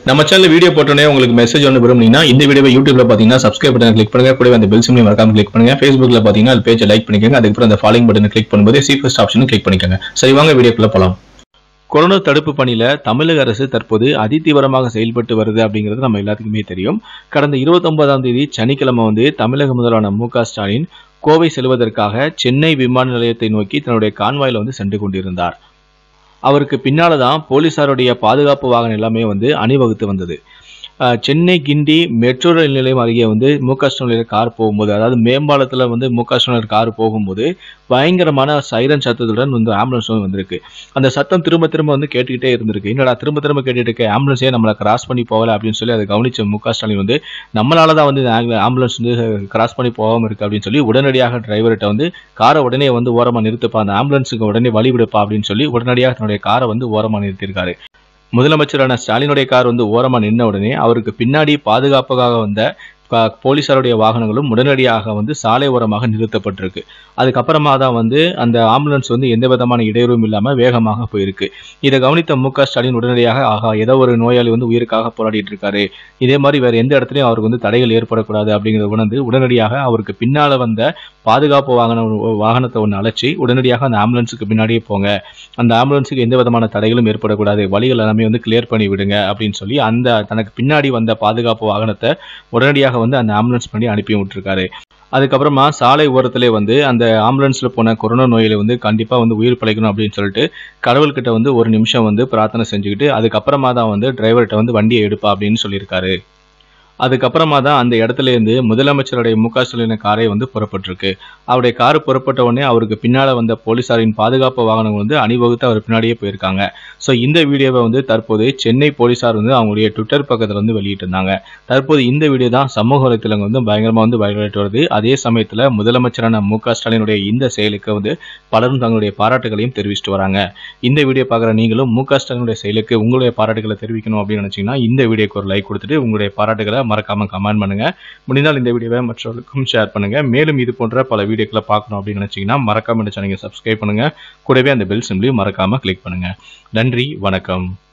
நம்ம channel video போட்டோனே உங்களுக்கு message ஒன்று விரும்புனீங்கன்னா இந்த வீடியோவை யூடியூப்ல பாத்தீங்கன்னா சப்ஸ்கிரைப் பட்டன் கிளிக் பண்ணுங்க, கூடவே அந்த பெல் சிம்பலையும் மறக்காம கிளிக் பண்ணுங்க. Facebookல பாத்தீங்கன்னா அது பேஜை லைக் பண்ணிக்கோங்க, அதுக்கப்புறம் அந்த ஃபாலோயிங் பட்டனை கிளிக் பண்ணும்போது சி ஃபர்ஸ்ட் ஆப்ஷனும் கிளிக் பண்ணிக்கோங்க. சரி வாங்க வீடியோக்குள்ள போலாம். கொரோனா தடுப்பு பணியில தமிழக அரசு தற்போது அதிதீவிரமாக செயல்பட்டு வருது அப்படிங்கிறது நம்ம எல்லாத்துக்குமே தெரியும். கடந்த 29ஆம் தேதி சனிக்கிழமை தமிழக முதல்வரான மு.க.ஸ்டாலின் கோவை செல்வதற்காக சென்னை விமான நிலையத்தை நோக்கி தன்னுடைய கான்வாயில சென்று கொண்டிருந்தார். அவருக்கு பின்னால தான் போலீசாருடைய பாதுகாப்பு வாகனம் எல்லாமே அணிவகுத்து வந்தது. சென்னை கிண்டி மெட்ரோ ரயில் நிலையம் அருகே மு.க.ஸ்டாலின் கார் போகும்போது, அதாவது மேம்பாலத்துல மு.க.ஸ்டாலின் கார் போகும்போது பயங்கரமான சைரன் சத்தத்துடன் ஆம்புலன்ஸ் வந்திருக்கு. அந்த சத்தம் திரும்ப திரும்ப கேட்டுக்கிட்டே இருந்திருக்கு. என்னடா திரும்ப திரும்ப கேட்டுட்டு இருக்க, ஆம்புலன்ஸே நம்மளை கிராஸ் பண்ணி போகல அப்படின்னு சொல்லி அதை கவனிச்ச மு.க.ஸ்டாலின் நம்மளால தான் ஆம்புலன்ஸ் கிராஸ் பண்ணி போகாம இருக்கு அப்படின்னு சொல்லி உடனடியாக டிரைவர்கிட்ட காரை உடனே ஓரமா நிறுத்துப்பா, அந்த ஆம்புலன்ஸுக்கு உடனே வழி விடுப்பா அப்படின்னு சொல்லி உடனடியாக தன்னுடைய காரை ஓரமா நிறுத்தியிருக்காரு. முதலமைச்சரான ஸ்டாலினுடைய கார் ஓரமா நின்ன உடனே அவருக்கு பின்னாடி பாதுகாப்புக்காக வந்த போலீசாருடைய வாகனங்களும் உடனடியாக சாலை ஓரமாக நிறுத்தப்பட்டிருக்கு. அதுக்கப்புறமா தான் அந்த ஆம்புலன்ஸ் எந்த விதமான இடையூறும் இல்லாம வேகமாக போயிருக்கு. இதை கவனித்த மு.க.ஸ்டாலின் உடனடியாக ஆகா, ஏதோ ஒரு நோயாளி உயிருக்காக போராடிட்டு இருக்காரு, இதே மாதிரி வேற எந்த இடத்துலயும் அவருக்கு தடைகள் ஏற்படக்கூடாது அப்படிங்கிறத உணர்ந்து உடனடியாக அவருக்கு பின்னால வந்த பாதுகாப்பு வாகனத்தை அழைச்சி உடனடியாக அந்த ஆம்புலன்ஸுக்கு பின்னாடியே போங்க, அந்த ஆம்புலன்ஸுக்கு எந்த விதமான தடைகளும் ஏற்படக்கூடாது, வழிகள் எல்லாமே கிளியர் பண்ணி விடுங்க அப்படின்னு சொல்லி அந்த தனக்கு பின்னாடி வந்த பாதுகாப்பு வாகனத்தை உடனடியாக அந்த ஆம்புலன்ஸ் பண்ணி அனுப்பி விட்டுருக்காரு. அதுக்கப்புறமா சாலை ஓரத்திலே அந்த ஆம்புலன்ஸ்ல போன கொரோனா நோயில கண்டிப்பா உயிர் பிழைக்கணும் அப்படின்னு சொல்லிட்டு கடவுள்கிட்ட ஒரு நிமிஷம் பிரார்த்தனை செஞ்சுக்கிட்டு அதுக்கப்புறமா தான் டிரைவர்கிட்ட வண்டியை எடுப்பா அப்படின்னு சொல்லியிருக்காரு. அதுக்கப்புறமா தான் அந்த இடத்துல இருந்து முதலமைச்சருடைய மு.க.ஸ்டாலின் காரை புறப்பட்டிருக்கு. அவருடைய கார் புறப்பட்ட உடனே அவருக்கு பின்னால வந்த போலீசாரின் பாதுகாப்பு வாகனம் அணிவகுத்து அவர் பின்னாடியே போயிருக்காங்க. ஸோ இந்த வீடியோவை தற்போது சென்னை போலீசார் அவங்களுடைய ட்விட்டர் பக்கத்துல வெளியிட்டு இருந்தாங்க. தற்போது இந்த வீடியோ தான் சமூக வலைத்தளங்க பயங்கரமா வைரலாயிட்டு வருது. அதே சமயத்துல முதலமைச்சரான மு.க.ஸ்டாலினுடைய இந்த செயலுக்கு பலரும் தங்களுடைய பாராட்டுகளையும் தெரிவிச்சுட்டு வராங்க. இந்த வீடியோ பார்க்குற நீங்களும் மு.க.ஸ்டாலினுடைய செயலுக்கு உங்களுடைய பாராட்டுகளை தெரிவிக்கணும் அப்படின்னு நினைச்சீங்கன்னா இந்த வீடியோக்கு ஒரு லைக் கொடுத்துட்டு உங்களுடைய பாராட்டுகளை மறக்காம கமெண்ட் பண்ணுங்க. முடிந்தால் இந்த வீடியோவை மற்றவர்களுக்கும் ஷேர் பண்ணுங்க. மேலும் இது போன்ற பல வீடியோக்களை பார்க்கணும் அப்படின்னு நினைச்சீங்கன்னா மறக்காம இந்த சேனலை சப்ஸ்கிரைப் பண்ணுங்க. கூடவே அந்த பெல் சிம்பலையும் மறக்காம கிளிக் பண்ணுங்க. நன்றி, வணக்கம்.